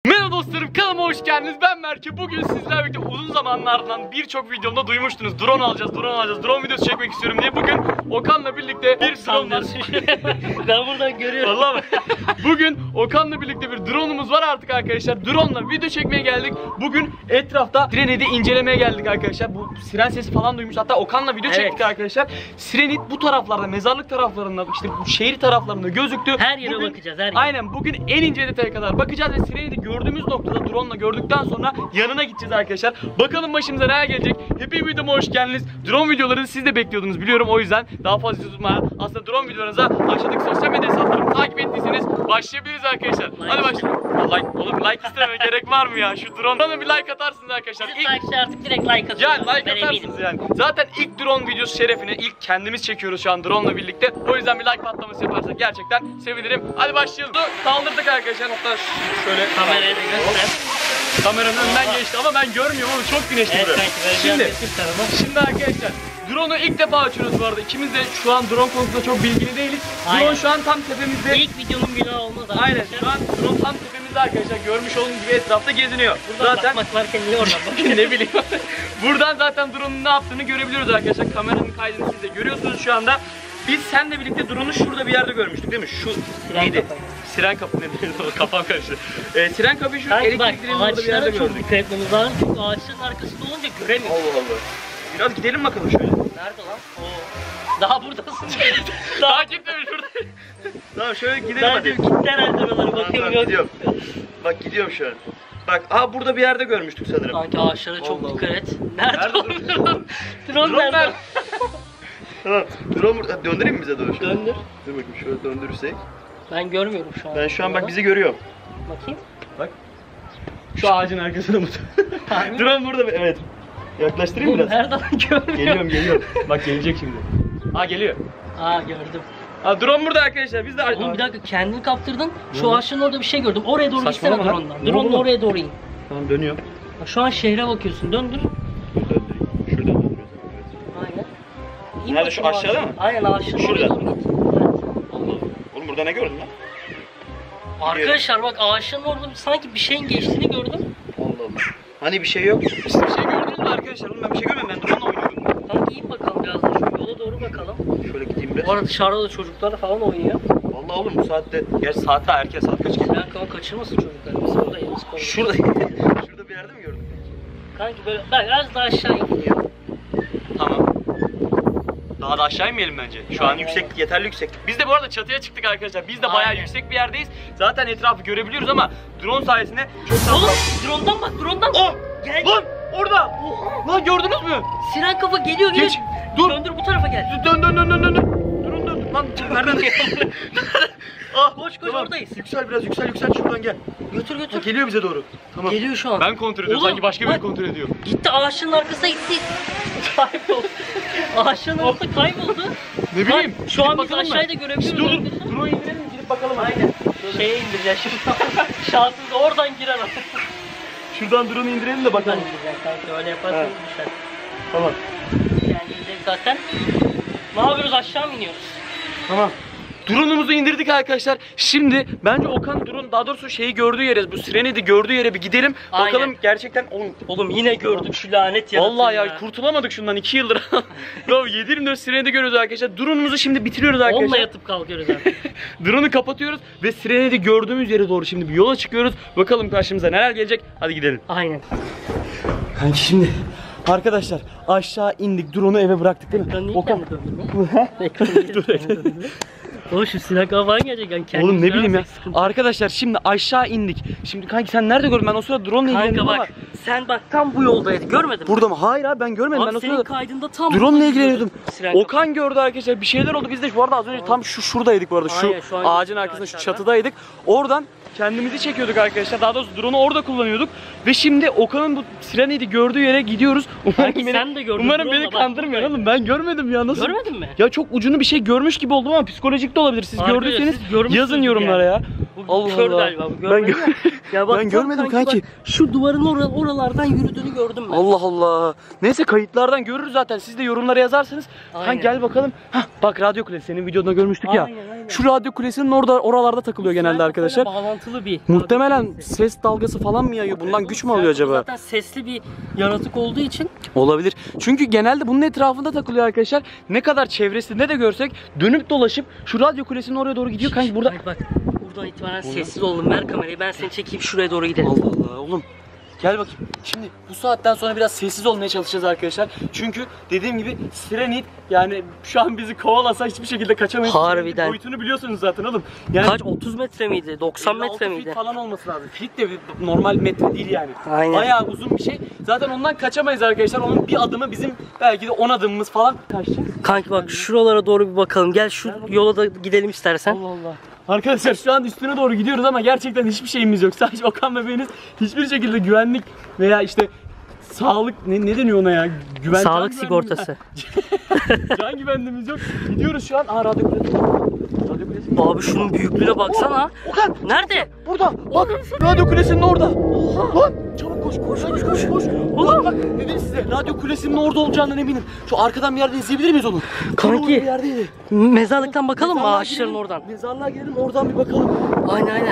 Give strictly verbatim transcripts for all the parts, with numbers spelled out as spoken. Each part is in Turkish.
Merhaba dostlarım, kanalıma hoş geldiniz. Ben Berke. Bugün sizlerle birlikte uzun zamanlardan birçok videomda duymuştunuz. Drone alacağız, drone alacağız, drone videosu çekmek istiyorum diye. Bugün Okan'la birlikte bir drone var. Ben buradan görüyorum. Vallahi bugün Okan'la birlikte bir drone'umuz var artık arkadaşlar. Drone'la video çekmeye geldik. Bugün etrafta Sirenit'i incelemeye geldik arkadaşlar. Bu siren sesi falan duymuş. Hatta Okan'la video Evet. çektik arkadaşlar. Sirenit bu taraflarda, mezarlık taraflarında, işte bu şehir taraflarında gözüktü. Her yere bugün, bakacağız, her yere. Aynen, bugün en ince detaya kadar bakacağız ve Sirenit'i gördüğümüz noktada drone'la gördükten sonra yanına gideceğiz arkadaşlar. Bakalım başımıza neler gelecek. Hepiniz videoma hoş geldiniz. Drone videolarını siz de bekliyordunuz biliyorum, o yüzden daha fazla tutmadan aslında drone videolarınıza aşağıdaki sosyal medya hesaplarımı takip ettiyseniz başlayabiliriz arkadaşlar. Like Hadi başlayalım. Like, oğlum like istememe gerek var mı ya? Şu drone'dan bir like atarsınız arkadaşlar. Siz İlk... like artık direkt like atın. Ya like Ben atarsınız eminim. yani. Zaten ilk drone videosu şerefine ilk kendimiz çekiyoruz şu an drone'la birlikte. O yüzden bir like patlaması yaparsak gerçekten sevinirim. Hadi başlayalım. Kaldırdık arkadaşlar. Hatta şöyle Kameraya da göster. kameranın önünden geçti ama ben görmüyorum oğlum, çok güneşli Evet burası. kanki, ben Şimdi, gördüm sana. şimdi arkadaşlar drone'u ilk defa açıyoruz bu arada. İkimiz de şu an drone konusunda çok bilgili değiliz. Aynen. Drone şu an tam tepemizde. İlk videonun günahı olmaz arkadaşlar. Aynen, şu an drone tam tepemizde arkadaşlar. Görmüş olduğunuz gibi etrafta geziniyor. Buradan Zaten bakmak varken niye oradan bakıyorsun? ne bileyim. Buradan zaten drone'un ne yaptığını görebiliyoruz arkadaşlar. Kameranın kaydını siz de görüyorsunuz şu anda. Biz seninle birlikte drone'u şurada bir yerde görmüştük değil mi? Şu Siren neydi? kapı. Siren kapı ne dedi? Kafam karıştı. Ee, siren kapıyı şu Kanki bak, elektrik direğinin orada bir yerde ağaçlara çok gördük. dikkat etmemiz lazım çünkü ağaçların arkasında olunca göremiyoruz. Allah Allah. Biraz gidelim bakalım şöyle. Nerede lan? Oo. Daha buradasın. Daha Daha gitmemiş burada. Tamam şöyle gidelim ben hadi. diyorum gitti herhalde oralara Tamam, bakayım tamam, yok. gidiyorum. Bak gidiyorum şu an. Bak aha burada bir yerde görmüştük sanırım. Kanki ağaçlara çok Allah dikkat Allah. et. Nerede Nerede oğlum? drone? Drone nerede? Tamam. Drone burada. Döndüreyim mi bize doğru şöyle? Döndür. Dur bakayım şöyle döndürürsek. Ben görmüyorum şu an. Ben şu an bak bizi görüyorum. Bakayım. Bak. Şu ağacın arkasında mı? Drone burada mı? Evet. Yaklaştırayım Oğlum biraz. nereden görmüyorum? Geliyorum geliyorum. Bak gelecek şimdi. Aa geliyor. Aa gördüm. Aa drone burada arkadaşlar. Biz de Oğlum bir dakika, kendini kaptırdın. Ne Şu oldu? ağaçların orada bir şey gördüm. Oraya doğru gitsene Saçmalama lan. drone'dan. Ne oldu Drone'la lan? oraya doğru in. Tamam dönüyorum. Bak, şu an şehre bakıyorsun. Döndür. Döndüreyim. Şuradan döndürüyoruz. Aynen. İn Nerede, şu bakayım aşağıda ağaçlara. mı? Aynen ağaçların Şurada. oraya doğru git. Evet. Oğlum burada ne gördün lan? Arkadaşlar bak, ağaçların orada sanki bir şeyin geçtiğini gördüm. Allah Allah. Hani bir şey yok. Siz bir şey gördünüz mü arkadaşlar? Oğlum ben bir şey görmedim. Ben drone'la oynuyorum. Kanki in bakalım biraz da şu yola doğru bakalım. Şöyle gideyim biraz. Bu arada dışarıda da çocuklar falan oynuyor. Vallahi oğlum bu saatte. Gerçi saat daha erken, saat kaç ki? Ben kanka kaçırmasın çocuklar. Biz buradayız. Şurada. Şurada bir yerde mi gördün? Kanki böyle bak, biraz daha aşağı in. Tamam. Daha da aşağı inmeyelim bence. Şu an Aynen. yüksek, yeterli yüksek. Biz de bu arada çatıya çıktık arkadaşlar. Biz de bayağı Aynen. yüksek bir yerdeyiz. Zaten etrafı görebiliyoruz ama drone sayesinde çok daha... Oğlum drone'dan bak, drone'dan. Oh! Gel. Lan! Orada! Oha! Lan gördünüz mü? Siren kafa geliyor geliyor. Geç. Dur. Döndür bu tarafa gel. Dön dön dön dön dön. Durun dön. Lan nereden? Ah, Koş koş, oradayız. Yüksel biraz, yüksel yüksel şuradan gel. Götür Ha, götür. geliyor bize doğru. Tamam. Geliyor şu an. Ben kontrol ediyorum. Oğlum, Sanki başka biri bak. kontrol ediyor. Gitti ağaçların arkasına gitti. Kayboldu. Ağaçların arkasında kayboldu. Ne bileyim. Bak, şu an gidip biz bakalım mı? aşağıda görebiliyoruz. Dur dur. arkadaşlar. Drone'u indirelim, gidip bakalım. hadi. Aynen. Şeye indireceğiz şimdi. Şansımız oradan girer artık. Şuradan drone'u indirelim de Buradan bakalım. indireceğiz kanka, öyle yaparsan Evet. düşer. Tamam. Kendimize zaten. Ne yapıyoruz, aşağı mı iniyoruz? Tamam. Drone'umuzu indirdik arkadaşlar. Şimdi bence Okan drone, daha doğrusu şeyi gördüğü yere, bu Sirenit'i gördüğü yere bir gidelim. Aynen. Bakalım gerçekten oğlum. Oğlum yine gördük şu lanet yaratığı. Vallahi ya, kurtulamadık şundan iki yıldır. Ya yedi yirmi dört Sirenit'i görüyoruz arkadaşlar. Drone'umuzu şimdi bitiriyoruz arkadaşlar. Onunla yatıp kalkıyoruz artık. Drone'u kapatıyoruz ve Sirenit'i gördüğümüz yere doğru şimdi bir yola çıkıyoruz. Bakalım karşımıza neler gelecek. Hadi gidelim. Aynen. Kanki şimdi arkadaşlar aşağı indik, drone'u eve bıraktık değil mi? Ekranı Okan. kendi döndürme. Ekranı Dur, kendi döndürme. Oğlum şu silah kafağı gelecek yani. kendimiz Oğlum ne bileyim ya. görmezsek sıkıntı. Arkadaşlar şimdi aşağı indik. Şimdi kanki sen nerede gördün? Ben o sırada drone'la Kanka ilgilendim ama. bak, sen bak tam bu yoldaydın, görmedin mi? Burada mı? Hayır abi, ben görmedim. Abi ben o senin sırada kaydında tam drone'la ilgileniyordum. Siren kafağı. Okan gördü arkadaşlar. Bir şeyler oldu. Biz de şu arada az önce tam şu şuradaydık bu arada. Şu, Aynen, şu an ağacın gözüküyor arkasında, şu aşağıda. çatıdaydık. Oradan kendimizi çekiyorduk arkadaşlar. Daha doğrusu drone'u orada kullanıyorduk. Ve şimdi Okan'ın bu Sirenit'i gördüğü yere gidiyoruz. Umarım Kanki beni, sen de gördün umarım drone'la, beni bak kandırmıyor buradaydı. oğlum. Ben görmedim ya, nasıl? Görmedin mi? Ya çok ucunu bir şey görmüş gibi oldum ama psikolojik de olabilir. Siz Arkadaşlar, gördüyseniz siz görmüşsünüz yazın gibi yorumlara yani. ya. Bu Allah Kör Allah. galiba bu, Ben, görmedin gö- mi? Ya bak, ben tam görmedim kanki. bak, şu duvarın or- oralardan yürüdüğünü gördüm ben. Allah Allah. Neyse kayıtlardan görürüz zaten. Siz de yorumlara yazarsınız. Ha Aynen. gel bakalım. Hah bak radyo kulesi. Senin videoda görmüştük ya. Aynen, aynen. Şu radyo kulesinin orada oralarda takılıyor genelde Böyle arkadaşlar. Bağlantılı bir. Muhtemelen ses dalgası falan mı yayıyor? Bundan güç mü alıyor acaba? Zaten sesli bir yaratık olduğu için. Olabilir. Çünkü genelde bunun etrafında takılıyor arkadaşlar. Ne kadar çevresinde de görsek dönüp dolaşıp şu radyo kulesinin oraya doğru gidiyor. Kanki burada... Bak, bak buradan itibaren sessiz olun. Ver kamerayı, ben seni çekeyim, şuraya doğru gidelim. Allah Allah oğlum. Gel bakayım. Şimdi bu saatten sonra biraz sessiz olmaya çalışacağız arkadaşlar. Çünkü dediğim gibi Sirenit yani şu an bizi kovalasa hiçbir şekilde kaçamayız. Harbiden. Boyutunu biliyorsunuz zaten oğlum. Yani Kaç, otuz metre miydi? doksan elli altı metre feet miydi? falan olması lazım. Feet de bir- normal metre değil yani. Aynen. Bayağı uzun bir şey. Zaten ondan kaçamayız arkadaşlar. Onun bir adımı bizim belki de on adımımız falan kaçacak. Kanki bak şuralara doğru bir bakalım. Gel şu yola da gidelim istersen. Allah Allah. Arkadaşlar şu an üstüne doğru gidiyoruz ama gerçekten hiçbir şeyimiz yok. Sadece Okan bebeğiniz hiçbir şekilde güvenlik veya işte sağlık ne, ne deniyor ona ya? Güven, Sağlık can sigortası. güvenliğimiz- can güvenliğimiz yok. Gidiyoruz şu an. Aa radyo kulesi. Radyo kulesi. Abi şunun büyüklüğüne baksana. Okan Nerede? burada. Bak radyo kulesinin orada. Oha. Lan çabuk koş koş koş koş koş. Oğlum bak dedim size radyo kulesinin orada olacağından eminim. Şu arkadan bir yerde izleyebilir miyiz onu? Kanki. Orada bir yerdeydi. Mezarlıktan bakalım mı, Mezarlığa ağaçların girelim, oradan? Mezarlığa girelim oradan bir bakalım. Aynen aynen.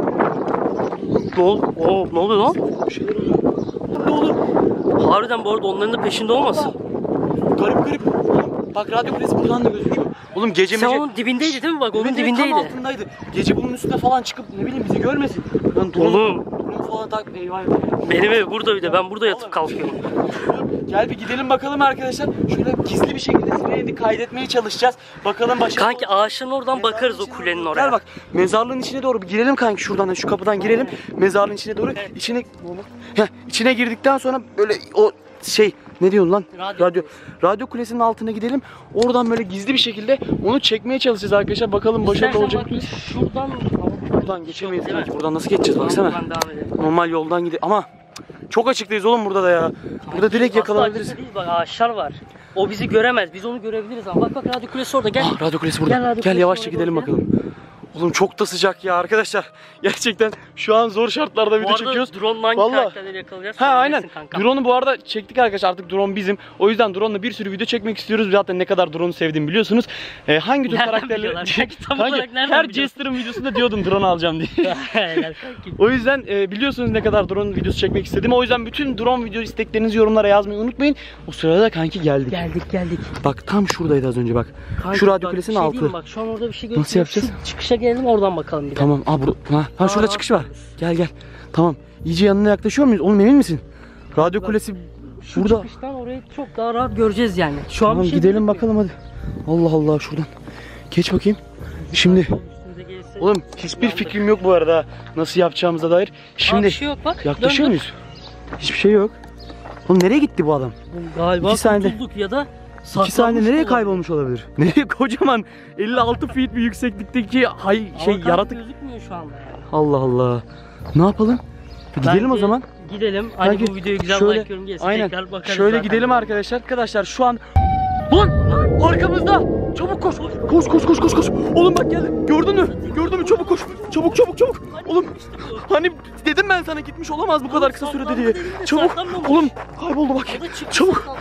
Ne oldu? Oo, ne oluyor lan? Bir şeyler oluyor. Ne olur? Harbiden bu arada onların da peşinde olmasın? Garip garip. Oğlum, bak radyo kulesi buradan da gözüküyor. Oğlum gece Sen mece... onun dibindeydi değil mi? Bak onun Evet, evet, dibindeydi. tam altındaydı. Gece bunun üstüne falan çıkıp ne bileyim bizi görmesin. Lan drone, Oğlum. drone falan tak. Eyvah eyvah. Benim ev burada bir de, ben burada yatıp kalkıyorum. Gel bir gidelim bakalım arkadaşlar. Şöyle gizli bir şekilde Sirenit'i kaydetmeye çalışacağız. Bakalım başa... Kanki ağaçların oradan bakarız o kulenin oraya. Gel bak mezarlığın içine doğru bir girelim kanki şuradan da şu kapıdan girelim. Mezarlığın içine doğru. İçine... Heh, içine girdikten sonra böyle o şey ne diyorsun lan? Radyo. Radyo. Radyo kulesinin altına gidelim. Oradan böyle gizli bir şekilde onu çekmeye çalışacağız arkadaşlar. Bakalım başarılı İstersen olacak bak, mıyız? şuradan Buradan geçemeyiz Değil mi? kanki. Buradan nasıl geçeceğiz baksana. Buradan devam edelim. Normal yoldan gidelim ama çok açıktayız oğlum burada da ya. Burada direkt Aslında yakalanabiliriz. açıkta değil, bak ağaçlar var. O bizi göremez. Biz onu görebiliriz ama. Bak bak radyo kulesi orada, gel. Ah, radyo kulesi burada. Gel radyo Gel, kulesine yavaşça doğru gidelim gidelim. bakalım. Oğlum çok da sıcak ya arkadaşlar. Gerçekten şu an zor şartlarda Bu video arada çekiyoruz. drone'la hangi Vallahi. karakterleri yakalayacağız? Ha aynen. Söyleyebilirsin kanka. Drone'u bu arada çektik arkadaşlar. Artık drone bizim. O yüzden drone'la bir sürü video çekmek istiyoruz. Zaten ne kadar drone'u sevdiğimi biliyorsunuz. Ee, hangi tür Nereden karakterleri... biliyorlar? Kanki, tam Kanki, olarak nereden her biliyorsun? Jester'ın videosunda diyordum drone alacağım diye. Helal kanki. O yüzden e, biliyorsunuz ne kadar drone videosu çekmek istediğimi. O yüzden bütün drone video isteklerinizi yorumlara yazmayı unutmayın. O sırada da kanki geldik. Geldik geldik. Bak tam şuradaydı az önce bak. Kanki, Şu radyo bak, kulesinin şey altı. diyeyim, bak şu an orada bir şey gözüküyor. Nasıl yapacağız? Şu çıkışa gelelim, oradan bakalım bir de. Tamam. Aa, bur ha, ha şurada Aa, çıkış var. Gel gel. Tamam. İyice yanına yaklaşıyor muyuz? Oğlum emin misin? Radyo kulesi Şu burada. çıkıştan orayı çok daha rahat göreceğiz yani. Şu an Tamam bir şey gidelim gözükmüyor. bakalım hadi. Allah Allah şuradan. Geç bakayım. Şimdi Üstümüze gelirse- oğlum hiçbir fikrim yok bu arada nasıl yapacağımıza dair. Aa, Şimdi bir şey yok bak. yaklaşıyor Döndük. muyuz? Hiçbir şey yok. Oğlum nereye gitti bu adam? Galiba İki saniyede- kurtulduk ya da İki saklanmış saniye nereye olabilir. kaybolmuş olabilir? Nereye kocaman elli altı feet bir yükseklikteki hay şey Ama kanka yaratık. gözükmüyor şu anda yani. Allah Allah. Ne yapalım? Bir gidelim o Bence zaman. Gidelim. Hani Belki bu videoyu güzel şöyle- like yorum gelsin. Aynen. Tekrar bakarız Şöyle zaten. gidelim arkadaşlar. Arkadaşlar şu an lan arkamızda. Çabuk koş. Koş koş koş koş koş. Oğlum bak geldi. Gördün mü? Gördün mü? Çabuk koş. Çabuk çabuk çabuk. Oğlum hani dedim ben sana gitmiş olamaz bu kadar kısa sürede diye. Çabuk. Oğlum kayboldu bak. O da çıktı. Çabuk.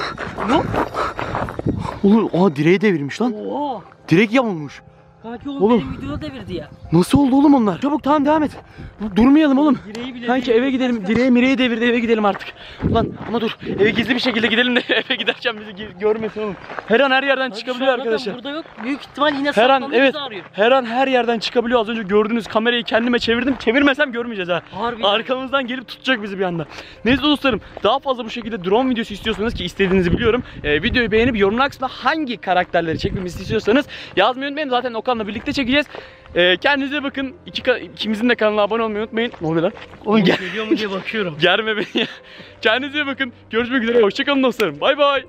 Oğlum aa direği devirmiş lan. Oha. Direk yamulmuş. Kanki oğlum, Oğlum. benim videoda devirdi ya. Nasıl oldu oğlum onlar? Çabuk tamam devam et. Durmayalım oğlum. Direği bile Kanki devirdi. eve gidelim. Direğe mireği devirdi eve gidelim artık. Ulan ama dur. Eve gizli bir şekilde gidelim de eve giderken bizi gi- görmesin oğlum. Her an her yerden Kanki çıkabiliyor şu an zaten arkadaşlar. Burada yok. Büyük ihtimal yine Her an saklandı, evet. bizi arıyor. Her an her yerden çıkabiliyor. Az önce gördüğünüz kamerayı kendime çevirdim. Çevirmesem görmeyeceğiz ha. Harbiden. Arkamızdan gelip tutacak bizi bir anda. Neyse dostlarım, daha fazla bu şekilde drone videosu istiyorsanız ki istediğinizi biliyorum. E, videoyu beğenip yorumlar kısmına hangi karakterleri çekmemizi istiyorsanız yazmayı unutmayın. Zaten Okan'la birlikte çekeceğiz. E, kendinize bakın. İki ka- ikimizin de kanalına abone olmayı unutmayın. Ne oluyor lan? Oğlum gel. Geliyor mu diye bakıyorum. Germe beni ya. Kendinize iyi bakın. Görüşmek üzere. Hoşçakalın dostlarım. Bay bay.